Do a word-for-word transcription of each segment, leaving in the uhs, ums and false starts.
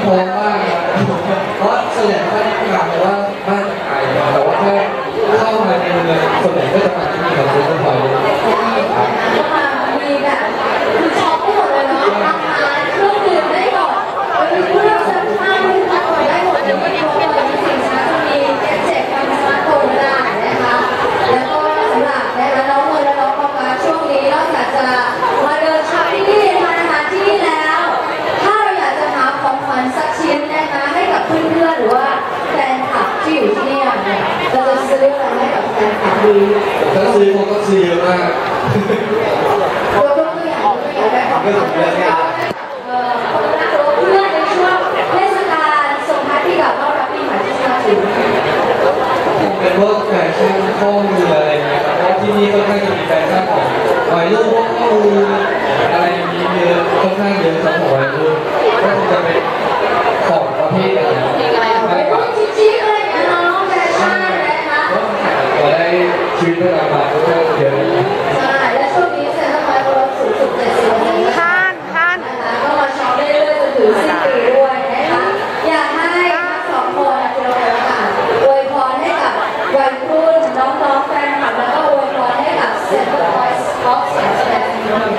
พร้อมมากครับเพราะส่วนใหญ่ก็ที่มาเพราะว่าบ้านไกลแต่ว่าถ้าเข้ามาในเมืองส่วนใหญ่ก็จะมาที่นี่ครับซื้อของเลยมีแบบคือช็อปหมดเลยเนาะราคาเครื่องดื่มได้หมดมีเครื่องซักผ้ามีตัดต่อได้หมดเลยมีครบเลยมีสินค้ามีแกเจ็ตทำสมาร์ทโฟนได้นะคะแล้วก็สำหรับนะคะน้องเงินและน้องประมาช่วงนี้นอกจากจะมาเดินช็อปที่นี่มานะคะที่นี่แล้วถ้าเราอยากจะหาของขวัญสักชิ้นนะคะให้กับเพื่อนๆหรือว่าแฟนคลับที่อยู่ที่นี่เนี่ยเราจะซื้ออะไรให้กับแฟนคลับดีถ้าซื้อผมก็ซื้อเยอะมากตัวตัวอย่างตัวอย่างได้ของเพื่อนเพื่อนเอ่อคนรักรถเพื่อนในช่วงเทศกาลส่งท้ายปีเก่าต้อนรับปีใหม่ที่จะถึงเป็นพวกแฟชั่นข้อมืออะไรเงี้ยเพราะที่นี่ค่อนข้างจะมีแฟชั่นของวัยรุ่นพวกข้อมืออะไรอย่างนี้เยอะค่อนข้างเยอะสำหรับวัยรุ่นก็จะเป็นของประเภทอะไรวัยรุ่นจิ๊กๆอะไรอย่างเงี้ยน้องแฟชั่นนะคะก็ได้ชีวิตประจำวันก็เยอะใช่และช่วงนี้เซ็นทรัลพอยต์ลดสูงสุดเจ็ดสิบเปอร์เซ็นต์ท่านท่านนะคะก็มาช็อปได้เรื่อยๆจนถึงสิ้นปีด้วยนะคะอยากให้ทั้งสองคนคุณเราเลยค่ะอวยพรให้กับวัยรุ่นน้องๆแฟนคลับแล้วก็อวยพรให้กับเซ็นทรัลพอยต์ออฟเสียงแสดง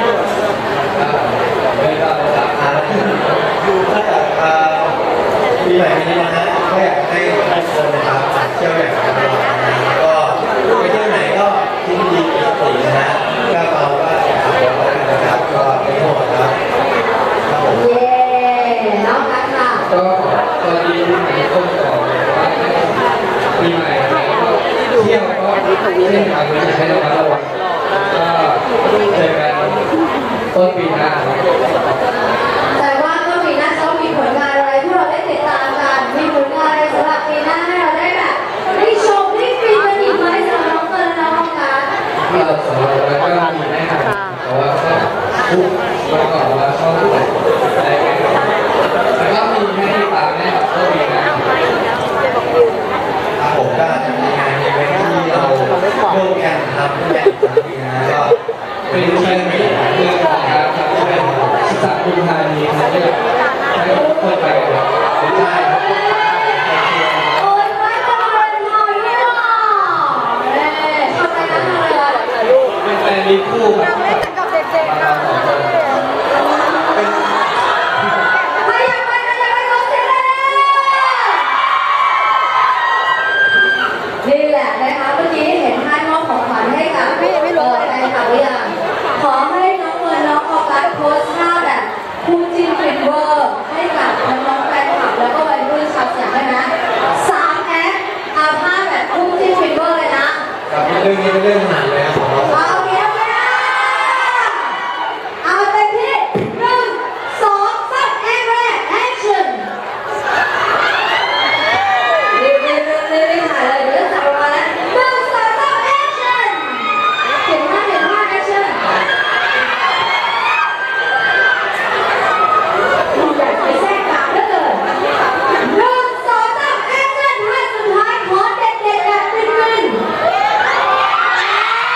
ไม่ได้ครับถ้าเกิดปีใหม่นี้นะฮะก็อยากให้ทุกคนนะครับเที่ยวอย่างไรก็ไปเที่ยวไหนก็ที่ดีมีสตินะฮะก็เมาว่าอย่าขับรถนะครับก็ไม่โทษครับเย้น้องกันค่ะก็ตอนนี้มีคนบอกว่าปีใหม่ก็เที่ยวก็เล่นทางนี้ใช้ระมัดระวังก็เจอกันต้นปีหน้าแต่ว่าต้นปีหน้าจะมีผลงานอะไรที่เราได้ติดตามกันมีผลงานอะไรสำหรับปีหน้าให้เราได้แบบได้ชมได้ฟินกันอีกไหมสำหรับน้องเติร์นและน้องกันก็สำหรับเราก็มีแน่นอนแต่ว่าก็พูดมาก่อนว่าชอบอะไรกันแล้วก็มีให้ติดตามแน่นอนต้นปีหน้าผมก็จะมีงานอีเวนท์ที่เราร่วมกันทำด้วยกันก็เป็นเชียงใหม่เรื่องของการทำที่เป็นศึกษาคุณธานีครับที่ให้คนไปไม่ได้โอ้ยไม่ต้องเป็นหอยไม่หรอกเอ๊ะทำไมนะทำไมล่ะเป็นแฟนมีคู่ครับกับเด็กๆนะไม่ยังไม่ยังไม่ต้องเสียเลยนี่แหละนะคะเมื่อกี้เห็นท่านมอบของขวัญให้กับเออแฟนคลับหรือยังขอให้น้องเงินน้องออกไลน์โพสต์ท่าแบบคู่จิ้นฟินเวอร์ให้กับน้องแฟนคลับแล้วก็วัยรุ่นชาวเสียงได้นะสามแอคเอาท่าแบบคู่จิ้นฟินเวอร์เลยนะกับเรื่องนี้เป็นเรื่องหนักเลยครับเอาเดี๋ยวไปนะเอาเต็มที่หนึ่งสองสามแอคแรกแอคชั่นรีบรีบรีบรีบถ่ายเลยเดี๋ยวจะจับเวลาแล้วหนึ่งสองสามแอคชั่นเห็นท่าเห็นท่าแอคชั่นอยากไปแทรกกลางเหลือเกินหนึ่งสองสามแอคชั่นท่าสุดท้ายขอเด็ดๆแบบฟินๆ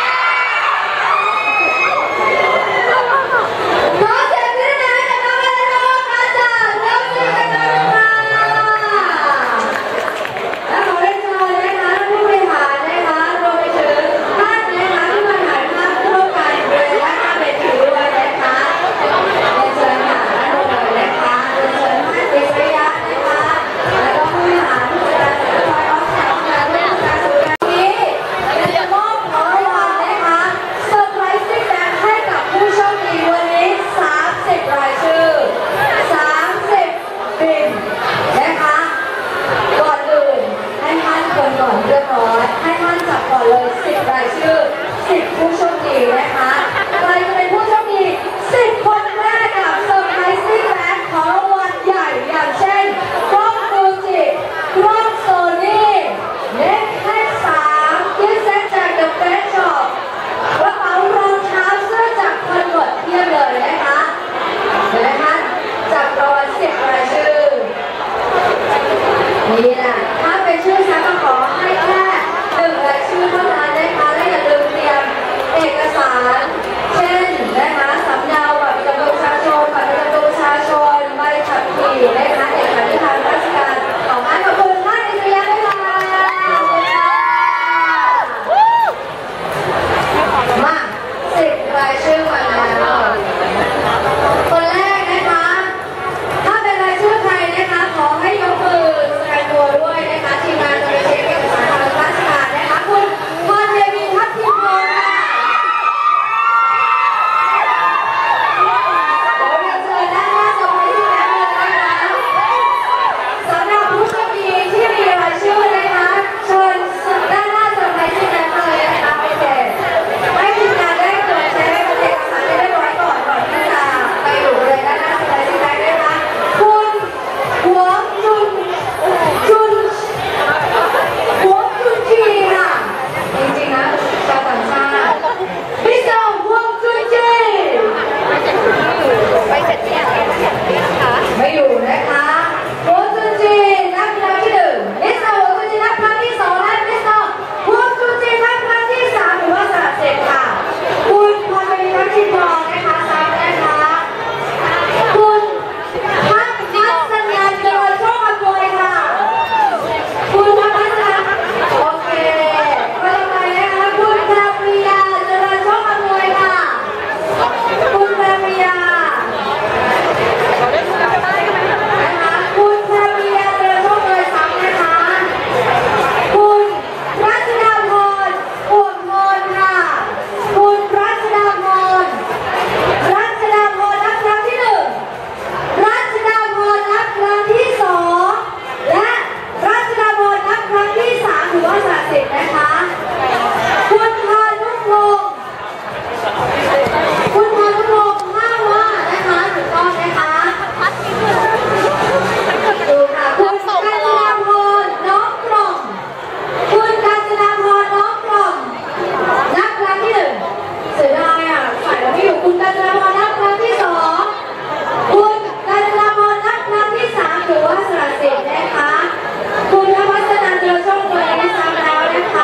เสียดายอ่ะขายแล้วไม่อยู่คุณกัญจนาพรนักครั้งที่สองคุณกัญจนาพรนักครั้งที่สามหรือว่าสระสิทธิ์นะคะคุณนภัสนันเจริญโชคตัวนี้ซ้ำแล้วนะคะ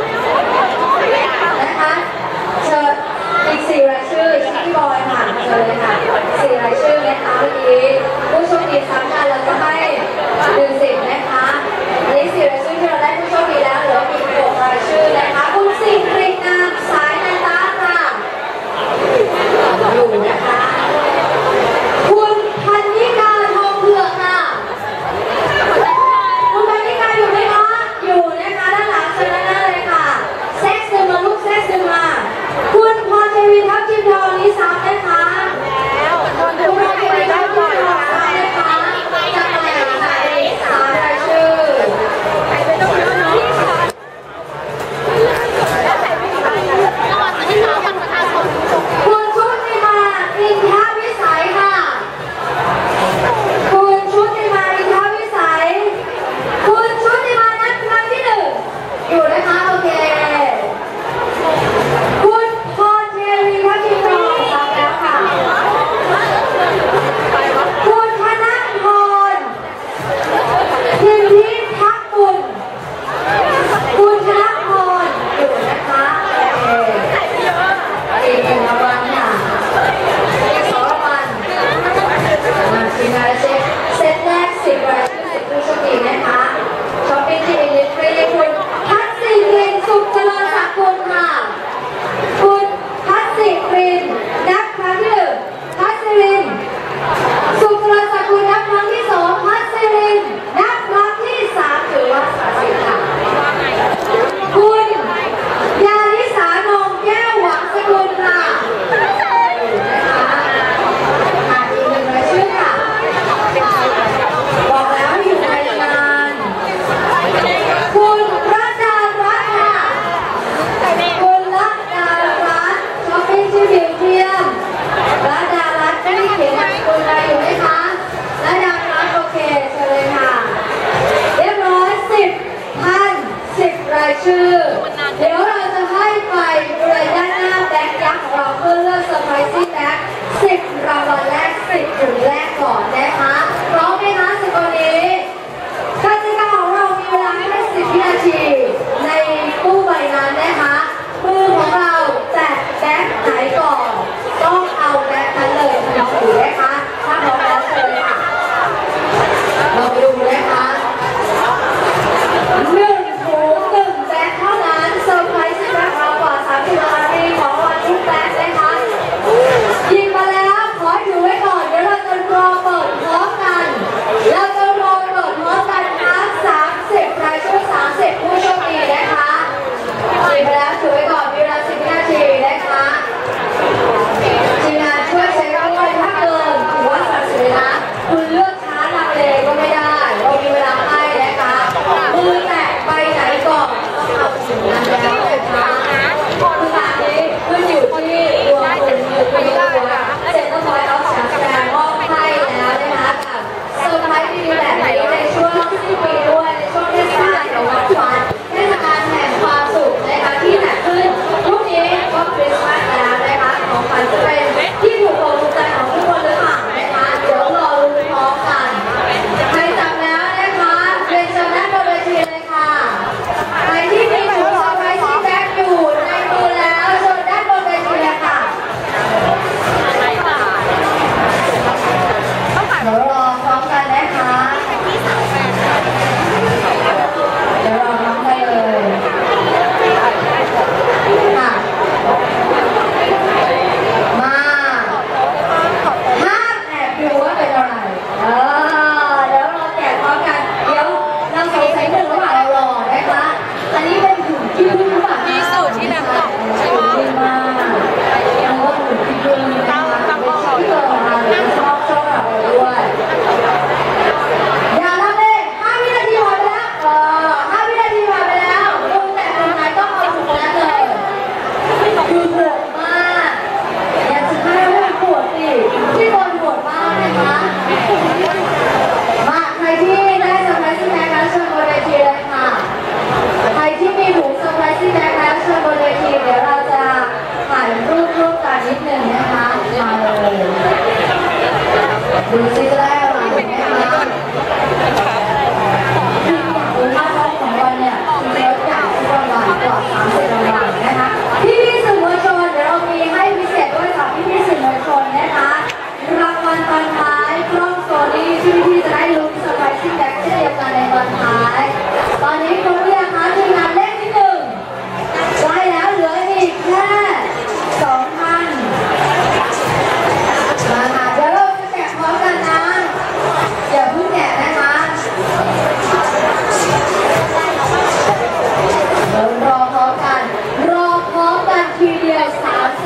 นะคะเชิญอีกสี่รายชื่อพี่บอยค่ะเชิญเลยค่ะสี่รายชื่อนะคะเมื่อกี้ผู้โชคดีซ้ำกันเราจะให้หนึ่งสิบนะคะอันนี้สี่รายชื่อที่เราได้ผู้โชคดีแล้วเหลืออีกหกรายชื่อนะคะคุณสิรินามสายนันตาค่ะ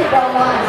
สิบรางวัล